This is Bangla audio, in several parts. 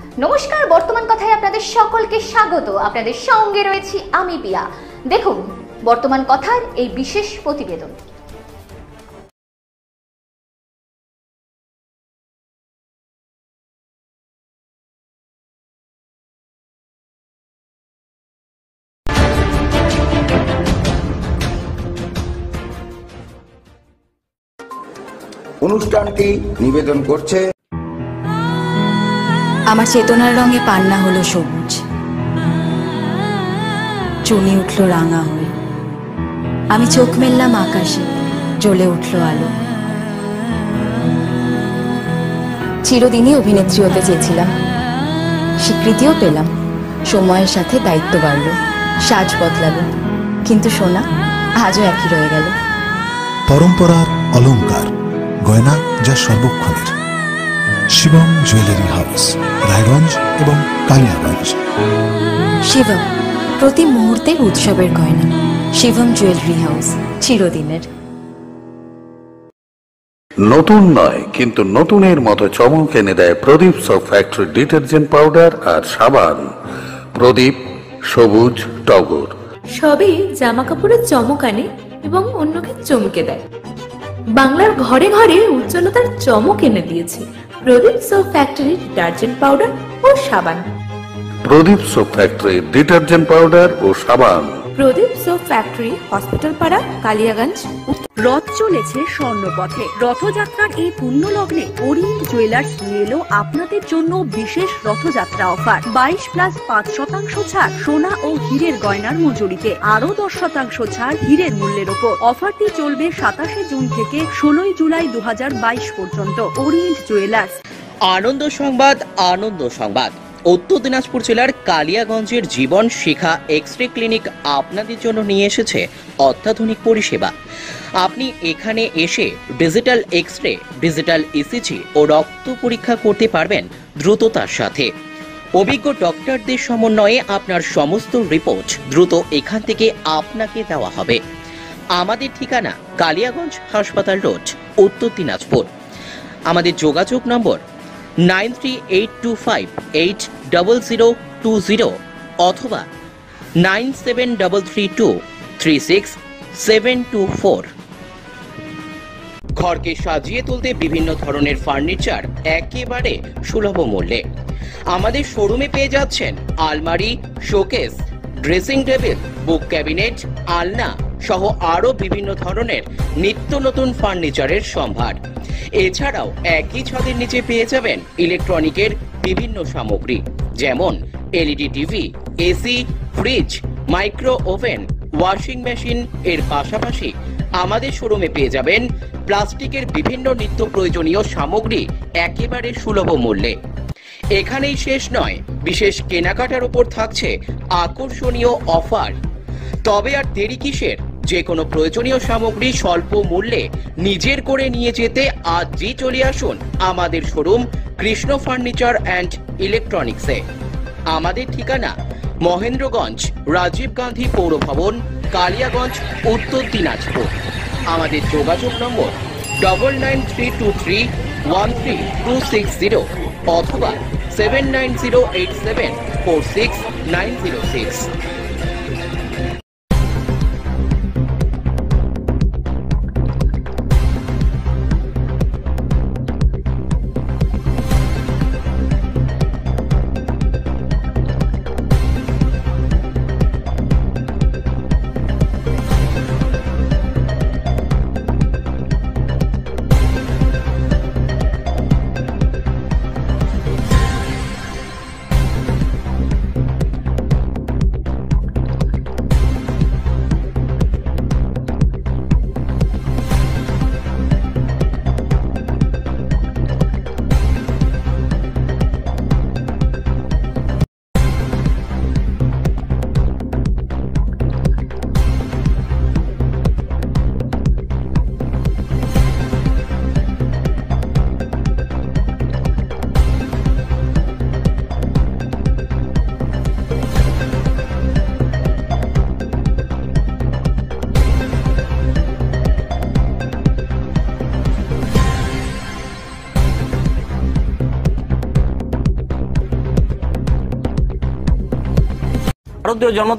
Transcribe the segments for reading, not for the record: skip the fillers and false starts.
নমস্কার, বর্তমান কথায় আপনাদের সকলকে স্বাগত। আপনাদের সঙ্গে রয়েছি আমি পিয়া। দেখুন বর্তমান কথার এই বিশেষ প্রতিবেদন। অনুষ্ঠানটি নিবেদন করছে আমার চেতনার রঙে পান্না হলো সবুজ, চুনি উঠল রাঙা হয়ে, আমি চোখ মেললাম আকাশে, জ্বলে উঠল আলো। চিরদিনই অভিনেত্রী হতে চেয়েছিলাম, স্বীকৃতিও পেলাম। সময়ের সাথে দায়িত্ব বাড়ল, সাজ বদলালো, কিন্তু সোনা আজও একই রয়ে গেল। পরম্পরার অলংকার, গয়না যা সর্বক্ষণের। শিবম জুয়েলারি হাউস, রায়গঞ্জ এবং কালিয়াগঞ্জ। শিবম, প্রতি মুহূর্তের উৎসবের গয়না। শিবম জুয়েলারি হাউস, চিরদিনের। নতুন নয়, কিন্তু নতুনের মতো চমক এনে দেয় Pradip soap factory detergent powder আর সাবান। প্রদীপ, সবুজ, টগর। সবই জামা কাপড়ের চমক আনে এবং অন্যকে চমকে দেয়। বাংলার ঘরে ঘরে উজ্জ্বলতার চমক এনে দিয়েছে Pradip soap factory detergent powder ও সাবান। Pradip soap factory detergent powder ও সাবান। প্রদীপ সোপ ফ্যাক্টরি, হসপিটাল পাড়া, কালিয়াগঞ্জ। রথ চলেছে স্বর্ণপথে। রথযাত্রার এই পুণ্য লগ্নে ওরিয়েন্ট জুয়েলার্স নিয়ে এলো আপনাদের জন্য বিশেষ রথযাত্রা অফার। 22+5% ছাড় সোনা ও হীরের গয়নার মজুরিতে, আরো 10% ছাড় হীরের মূল্যের ওপর। অফারটি চলবে 27 জুন থেকে 16 জুলাই 2022 পর্যন্ত। Orient jewellers. আনন্দ সংবাদ, আনন্দ সংবাদ। উত্তর দিনাজপুর জেলার কালিয়াগঞ্জের জীবন শিখা এক্স রে ক্লিনিক আপনাদের জন্য নিয়ে এসেছে অত্যাধুনিক পরিষেবা। আপনি এখানে এসে digital X ray, digital ECG ও রক্ত পরীক্ষা করতে পারবেন দ্রুততার সাথে। অভিজ্ঞ ডক্টরদের সমন্বয়ে আপনার সমস্ত রিপোর্ট দ্রুত এখান থেকে আপনাকে দেওয়া হবে। আমাদের ঠিকানা কালিয়াগঞ্জ হাসপাতাল রোড, উত্তর দিনাজপুর। আমাদের যোগাযোগ নম্বর 9382580020 অথবা 9733236724। ঘরকে সাজিয়ে তুলতে বিভিন্ন ধরনের ফার্নিচার একেবারে সুলভ মূল্যে। আমাদের শোরুমে পেয়ে যাচ্ছেন আলমারি, showcase, dressing table, book cabinet, আলনা সহ আরো বিভিন্ন ধরনের নিত্য নতুন ফার্নিচারের সম্ভার। এছাড়াও একই ছাদের নিচে পেয়ে যাবেন ইলেকট্রনিকের বিভিন্ন সামগ্রী, যেমন LED TV, AC, fridge, micro oven, washing machine. এর পাশাপাশি আমাদের শোরুমে পেয়ে যাবেন প্লাস্টিকের বিভিন্ন নিত্য প্রয়োজনীয় সামগ্রী একেবারে সুলভ মূল্যে। এখানেই শেষ নয়, বিশেষ কেনাকাটার উপর থাকছে আকর্ষণীয় অফার। তবে আর দেরি কিসের? যে কোনো প্রয়োজনীয় সামগ্রী স্বল্প মূল্যে নিজের করে নিয়ে যেতে আজই চলে আসুন আমাদের শোরুম কৃষ্ণ ফার্নিচার অ্যান্ড ইলেকট্রনিক্সে। আমাদের ঠিকানা মহেন্দ্রগঞ্জ, রাজীব গান্ধী পৌর ভবন, কালিয়াগঞ্জ, উত্তর দিনাজপুর। আমাদের যোগাযোগ নম্বর 9932313260 অথবা 7908746906। শারদীয় জন্ম।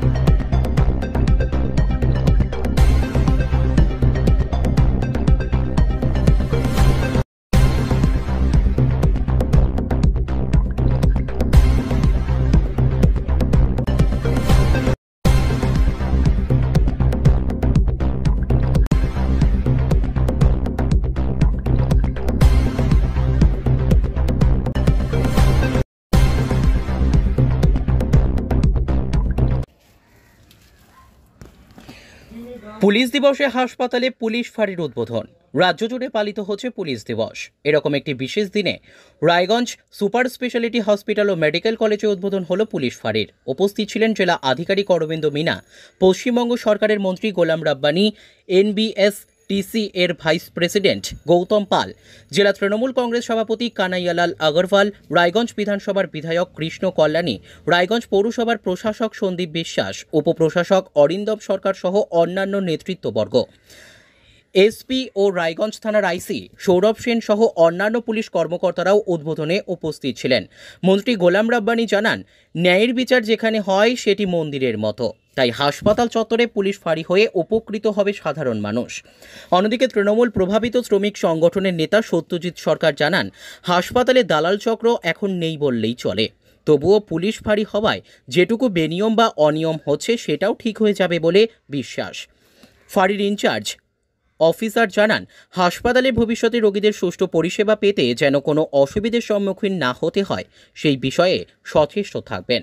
পুলিশ দিবসে হাসপাতালে পুলিশ ফাঁড়ির উদ্বোধন। রাজ্য জুড়ে পালিত হচ্ছে পুলিশ দিবস। এরকম একটি বিশেষ দিনে রায়গঞ্জ সুপার স্পেশালিটি হসপিটাল ও মেডিকেল কলেজে উদ্বোধন হলো পুলিশ ফাঁড়ির। উপস্থিত ছিলেন জেলা আধিকারিক অরবিন্দ মিনা, পশ্চিমবঙ্গ সরকারের মন্ত্রী গোলাম রাব্বানি, NBSTC এর ভাইস প্রেসিডেন্ট গৌতম পাল, জেলা তৃণমূল কংগ্রেস সভাপতি কানাইয়ালাল আগরওয়াল, রায়গঞ্জ বিধানসভার বিধায়ক কৃষ্ণ কল্যাণী, রায়গঞ্জ পৌরসভার প্রশাসক সন্দীপ বিশ্বাস, উপপ্রশাসক অরিন্দম সরকার সহ অন্যান্য নেতৃত্ববর্গ। এসপি ও রায়গঞ্জ থানার আইসি সৌরভ সেন সহ অন্যান্য পুলিশ কর্মকর্তারাও উদ্বোধনে উপস্থিত ছিলেন। মন্ত্রী গোলাম রাব্বানি জানান, ন্যায়ের বিচার যেখানে হয় সেটি মন্দিরের মতো, তাই হাসপাতাল চত্বরে পুলিশ ফাঁড়ি হয়ে উপকৃত হবে সাধারণ মানুষ। অন্যদিকে তৃণমূল প্রভাবিত শ্রমিক সংগঠনের নেতা সত্যজিৎ সরকার জানান, হাসপাতালে দালাল চক্র এখন নেই বললেই চলে। তবুও পুলিশ ফাঁড়ি হওয়ায় যেটুকু বেনিয়ম বা অনিয়ম হচ্ছে সেটাও ঠিক হয়ে যাবে বলে বিশ্বাস। ফাঁড়ির ইনচার্জ অফিসার জানান, হাসপাতালে ভবিষ্যতে রোগীদের সুষ্ঠু পরিষেবা পেতে যেন কোনো অসুবিধার সম্মুখীন না হতে হয় সেই বিষয়ে সচেষ্ট থাকবেন।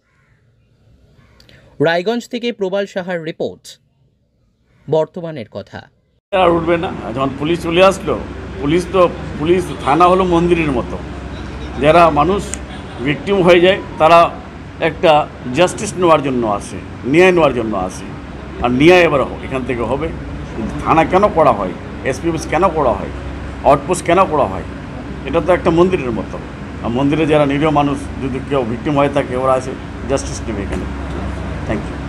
রায়গঞ্জ থেকে প্রবাল সাহার রিপোর্ট, বর্তমানের কথা। আর উঠবে না, যখন পুলিশ চলে আসলো, পুলিশ থানা হলো মন্দিরের মতো। যারা মানুষ ভিকটিম হয়ে যায় তারা একটা জাস্টিস নেওয়ার জন্য আসে, ন্যায় নেওয়ার জন্য আসে। আর ন্যায় এবার এখান থেকে হবে। থানা কেন করা হয়, এসপি অফিস কেন করা হয়, আউটপোস্ট কেন করা হয়, এটা তো একটা মন্দিরের মতো। আর মন্দিরে যারা নিরীহ মানুষ যদি কেউ ভিকটিম হয়ে থাকে ওরা আসে জাস্টিস নেবে এখানে। Thank you.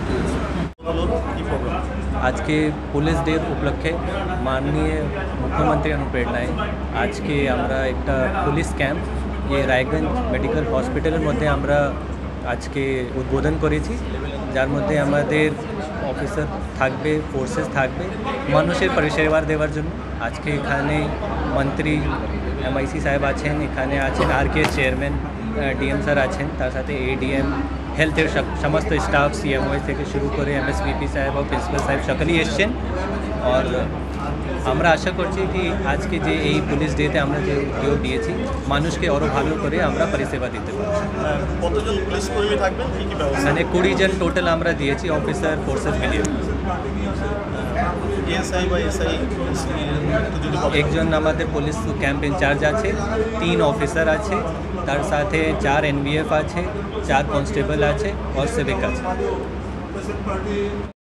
आज के पुलिस डे उपलक्षे माननीय मुख्यमंत्री अनुप्रेरणाয় আজকে আমরা একটা পুলিশ ক্যাম্প ये রায়গঞ্জ মেডিকেল হসপিটালের মধ্যে আমরা আজকে উদ্বোধন করেছি, যার মধ্যে আমাদের অফিসার থাকবে, ফোর্সেস থাকবে মানুষের পরিষেবা দেওয়ার জন্য। আজকে এখানে মন্ত্রী MIC সাহেব আছেন, এখানে আছেন RK চেয়ারম্যান DM স্যার আছেন, তার সাথে ADM হেলথের সমস্ত স্টাফ CMO থেকে শুরু করে MSVP সাহেব ও প্রিন্সিপাল সাহেব সকলেই এসছেন। আর আমরা আশা করছি কি আজকে যে এই পুলিশ ডেতে আমরা যে উদ্যোগ দিয়েছি মানুষকে আরও ভালো করে আমরা পরিষেবা দিতে পারি। কতজন পুলিশ কর্মী থাকবেন, কী কী ব্যবস্থা? এখানে 20 জন টোটাল আমরা দিয়েছি, অফিসার ফোর্সেস মিলিয়ে। একজন আমাদের পুলিশ ক্যাম্প ইনচার্জ আছে, 3 অফিসার আছে, তার সাথে 4 NBF আছে, 4 কনস্টেবল আছে আর সিভিক আছে।